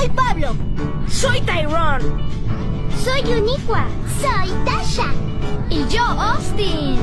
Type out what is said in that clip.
Soy Pablo. Soy Tyrone. Soy Uniqua. Soy Tasha. Y yo, Austin.